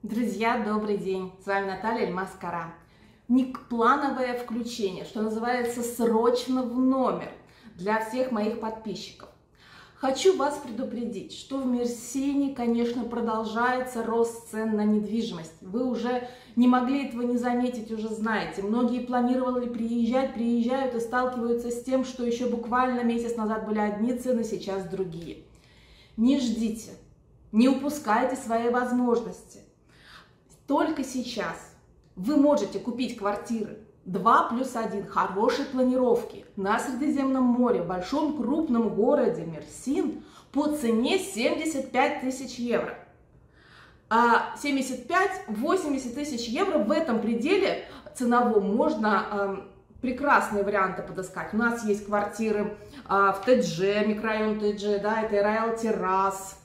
Друзья, добрый день! С вами Наталья Эльмас-Кара. Плановое включение, что называется, срочно в номер для всех моих подписчиков. Хочу вас предупредить, что в Мерсине, конечно, продолжается рост цен на недвижимость. Вы уже не могли этого не заметить, уже знаете. Многие планировали приезжать, приезжают и сталкиваются с тем, что еще буквально месяц назад были одни цены, сейчас другие. Не ждите, не упускайте свои возможности. Только сейчас вы можете купить квартиры 2+1 хорошей планировки на Средиземном море, в большом крупном городе Мерсин по цене 75 тысяч евро. 75-80 тысяч евро, в этом пределе ценовом можно прекрасные варианты подыскать. У нас есть квартиры в ТДЖ, микрорайон ТДЖ, да, это Райл Террас.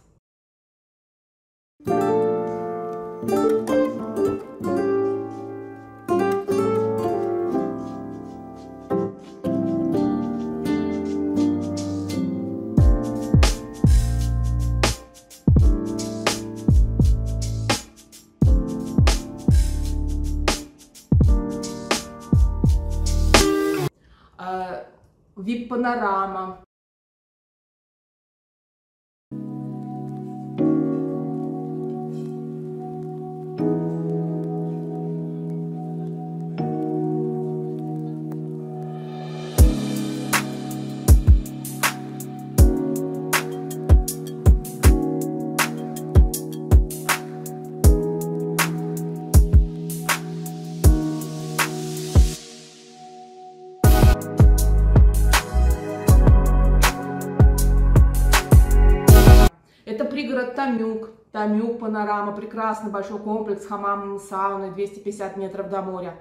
VIP-панорама. Это пригород Тамюк, панорама, прекрасный большой комплекс, хамам, сауной, 250 метров до моря.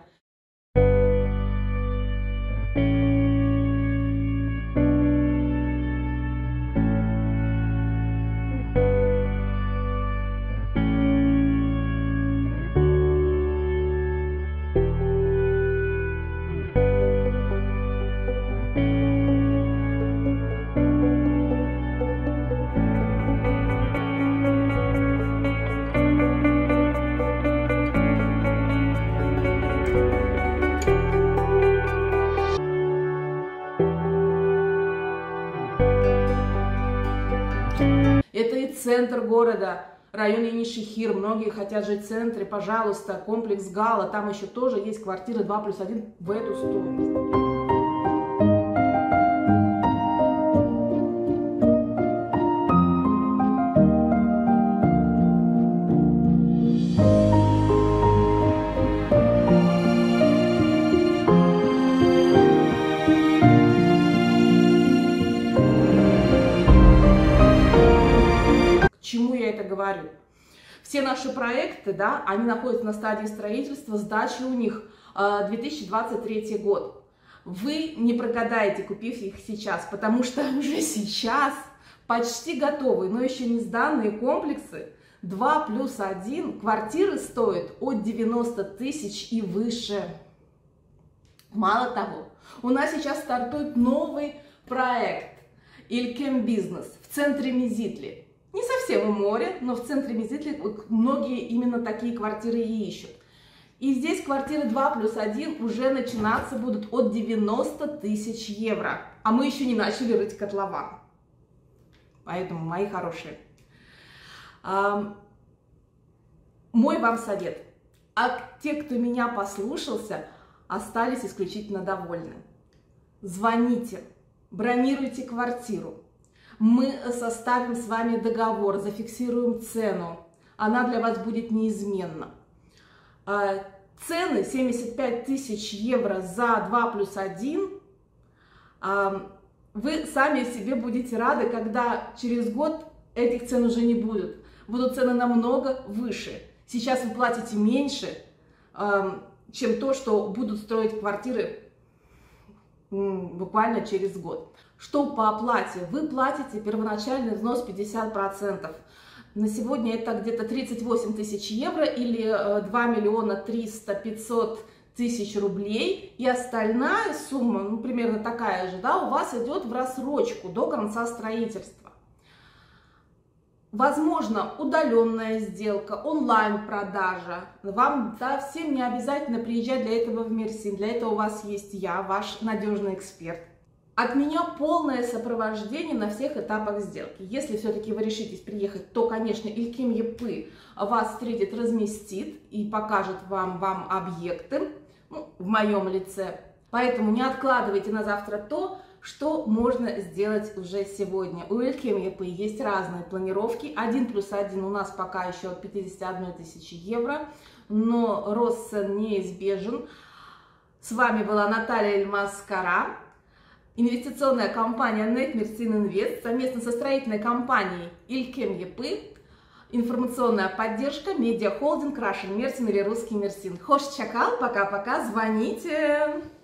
Это и центр города, район Енишехир. Многие хотят жить в центре. Пожалуйста, комплекс Гала. Там еще тоже есть квартиры 2+1 в эту стоимость. Чему я это говорю? Все наши проекты, да, они находятся на стадии строительства, сдачи у них 2023 год. Вы не прогадаете, купив их сейчас, потому что уже сейчас почти готовые, но еще не сданные комплексы 2+1 квартиры стоят от 90 тысяч и выше. Мало того, у нас сейчас стартует новый проект Илькем Бизнес в центре Мезитли. Не совсем у моря, но в центре Мезитли многие именно такие квартиры и ищут. И здесь квартиры 2+1 уже начинаться будут от 90 тысяч евро. А мы еще не начали рыть котлован. Поэтому, мои хорошие, мой вам совет. А те, кто меня послушался, остались исключительно довольны. Звоните, бронируйте квартиру. Мы составим с вами договор, зафиксируем цену. Она для вас будет неизменна. Цены 75 тысяч евро за 2+1. Вы сами себе будете рады, когда через год этих цен уже не будет. Будут цены намного выше. Сейчас вы платите меньше, чем то, что будут строить квартиры буквально через год. Что по оплате? Вы платите первоначальный взнос 50%. На сегодня это где-то 38 тысяч евро или 2 миллиона 300-500 тысяч рублей. И остальная сумма, ну, примерно такая же, да, у вас идет в рассрочку до конца строительства. Возможно, удаленная сделка, онлайн-продажа. Вам совсем не обязательно приезжать для этого в Мерсин. Для этого у вас есть я, ваш надежный эксперт. От меня полное сопровождение на всех этапах сделки. Если все-таки вы решитесь приехать, то, конечно, Илькем Япы вас встретит, разместит и покажет вам объекты, ну, в моем лице. Поэтому не откладывайте на завтра то, что можно сделать уже сегодня. У Илькем Япы есть разные планировки. 1+1 у нас пока еще от 51 тысячи евро, но рост цен неизбежен. С вами была Наталья Эльмаз-Кара. Инвестиционная компания Net Mersin Invest совместно со строительной компанией Илькем Япы. Информационная поддержка медиахолдинг Russian Mersin или Русский Мерсин. Хош чакал, пока-пока, звоните.